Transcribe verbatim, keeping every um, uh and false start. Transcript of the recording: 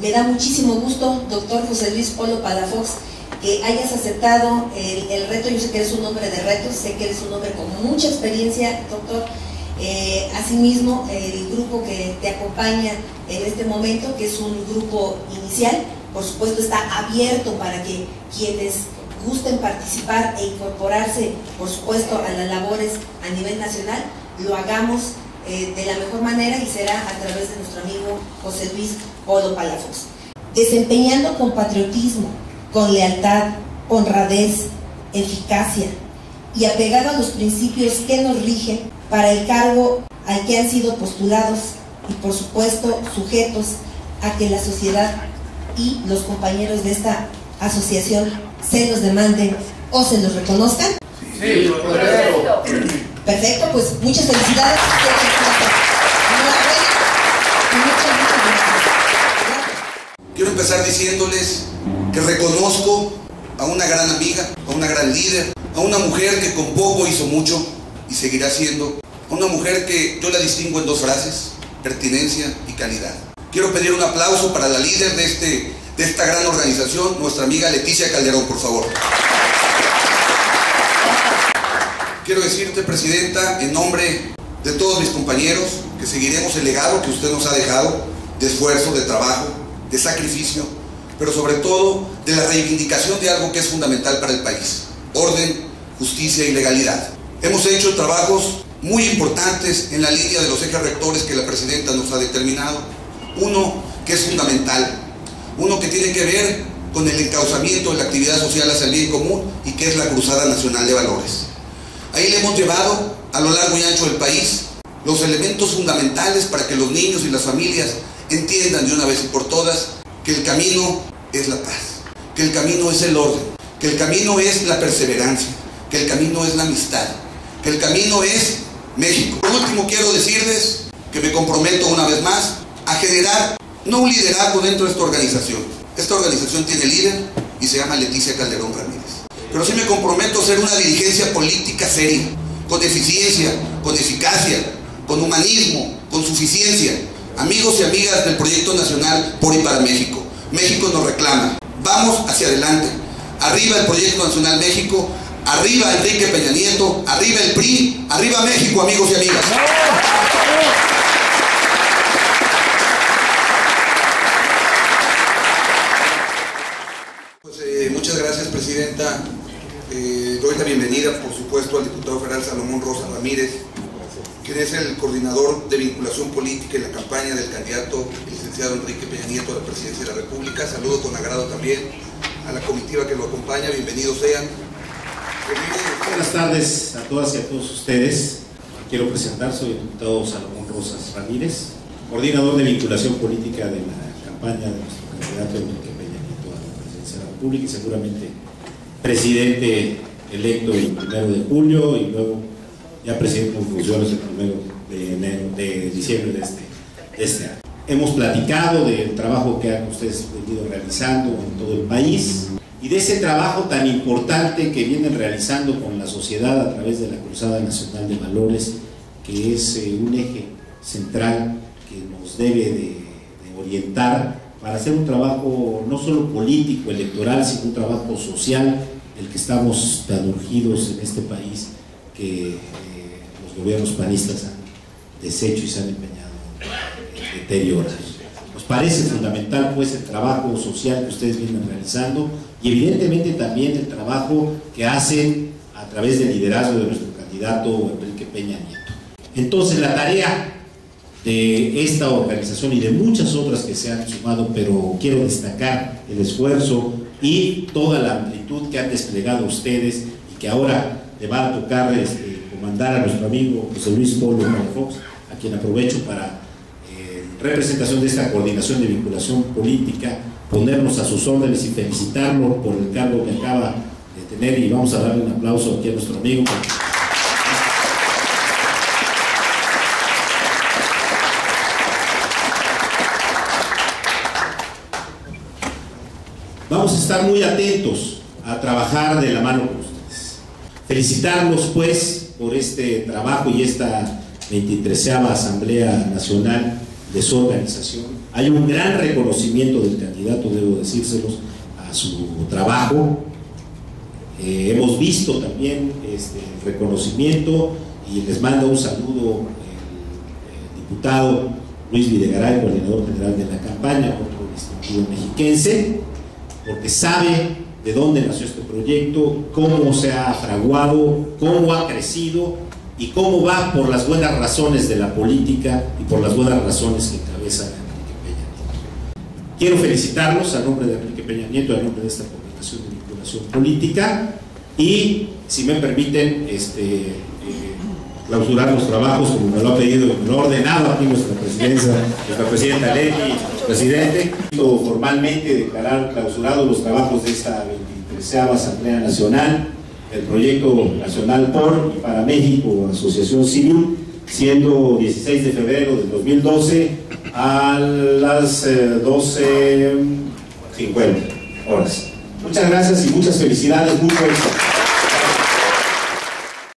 Me da muchísimo gusto, doctor José Luis Polo Palafox, que hayas aceptado el, el reto. Yo sé que eres un hombre de retos, sé que eres un hombre con mucha experiencia, doctor. Eh, asimismo, el grupo que te acompaña en este momento, que es un grupo inicial, por supuesto está abierto para que quienes gusten participar e incorporarse, por supuesto, a las labores a nivel nacional, lo hagamos eh, de la mejor manera, y será a través de nuestro amigo José Luis Polo Palafox. Desempeñando con patriotismo, con lealtad, honradez, eficacia y apegado a los principios que nos rigen para el cargo al que han sido postulados, y por supuesto sujetos a que la sociedad y los compañeros de esta asociación se los demanden o se los reconozcan. Sí, perfecto. Perfecto, pues muchas felicidades. Muchas, muchas gracias. Quiero empezar diciéndoles que reconozco a una gran amiga, a una gran líder, a una mujer que con poco hizo mucho y seguirá siendo, a una mujer que yo la distingo en dos frases: pertinencia y calidad. Quiero pedir un aplauso para la líder de, este, de esta gran organización, nuestra amiga Leticia Calderón, por favor. Quiero decirte, presidenta, en nombre de todos mis compañeros, que seguiremos el legado que usted nos ha dejado de esfuerzo, de trabajo, de sacrificio, pero sobre todo de la reivindicación de algo que es fundamental para el país: orden, justicia y legalidad. Hemos hecho trabajos muy importantes en la línea de los ejes rectores que la presidenta nos ha determinado. Uno que es fundamental, uno que tiene que ver con el encauzamiento de la actividad social hacia el bien común, y que es la Cruzada Nacional de Valores. Ahí le hemos llevado a lo largo y ancho del país los elementos fundamentales para que los niños y las familias entiendan de una vez y por todas que el camino es la paz, que el camino es el orden, que el camino es la perseverancia, que el camino es la amistad, que el camino es México. Por último, quiero decirles que me comprometo una vez más a generar no un liderazgo dentro de esta organización. Esta organización tiene líder y se llama Leticia Calderón Ramírez. Pero sí me comprometo a hacer una dirigencia política seria, con eficiencia, con eficacia, con humanismo, con suficiencia. Amigos y amigas del Proyecto Nacional por y para México, México nos reclama. Vamos hacia adelante. Arriba el Proyecto Nacional México, arriba Enrique Peña Nieto, arriba el P R I, arriba México, amigos y amigas. Pues eh, muchas gracias, presidenta. Eh, doy la bienvenida, por supuesto, al diputado federal Salomón Rosa Ramírez, quien es el coordinador de vinculación política y la campaña del candidato licenciado Enrique Peña Nieto a la presidencia de la República. Saludo con agrado también a la comitiva que lo acompaña. Bienvenidos sean. Buenas tardes a todas y a todos ustedes. Quiero presentar, soy el diputado Salomón Rosas Ramírez, coordinador de vinculación política de la campaña de nuestro candidato Enrique Peña Nieto a la presidencia de la República, y seguramente presidente electo el primero de julio y luego ya presidente en funciones el primero de enero, de diciembre de este, de este año. Hemos platicado del trabajo que han ustedes venido realizando en todo el país y de ese trabajo tan importante que vienen realizando con la sociedad a través de la Cruzada Nacional de Valores, que es eh, un eje central que nos debe de, de orientar para hacer un trabajo no solo político, electoral, sino un trabajo social, el que estamos tan urgidos en este país, que eh, los gobiernos panistas han deshecho y se han empeñado en deteriorar. Nos parece fundamental pues el trabajo social que ustedes vienen realizando, y evidentemente también el trabajo que hacen a través del liderazgo de nuestro candidato Enrique Peña Nieto. Entonces la tarea de esta organización y de muchas otras que se han sumado, pero quiero destacar el esfuerzo y toda la amplitud que han desplegado ustedes, y que ahora le va a tocar este, comandar a nuestro amigo José Luis Polo Palafox, a quien aprovecho para, eh, en representación de esta coordinación de vinculación política, ponernos a sus órdenes y felicitarlo por el cargo que acaba de tener, y vamos a darle un aplauso aquí a nuestro amigo. Vamos a estar muy atentos a trabajar de la mano con ustedes. Felicitarlos pues por este trabajo y esta veintitrésava Asamblea Nacional de su organización. Hay un gran reconocimiento del candidato, debo decírselos, a su trabajo. Eh, hemos visto también este reconocimiento y les manda un saludo el, el diputado Luis Videgaray, coordinador general de la campaña, otro distintivo mexiquense, porque sabe de dónde nació este proyecto, cómo se ha fraguado, cómo ha crecido y cómo va por las buenas razones de la política y por las buenas razones que encabeza Enrique Peña Nieto. Quiero felicitarlos a nombre de Enrique Peña Nieto, a nombre de esta coordinación de vinculación política, y si me permiten este, eh, clausurar los trabajos como me lo ha pedido y me lo ha ordenado aquí nuestra presidencia, nuestra presidenta Leti, nuestro presidente, formalmente declarar clausurados los trabajos de esta veintitrésava Asamblea Nacional, el proyecto nacional por y para México, Asociación Civil, siendo dieciséis de febrero del dos mil doce a las eh, doce cincuenta horas. Muchas gracias y muchas felicidades, mucho éxito.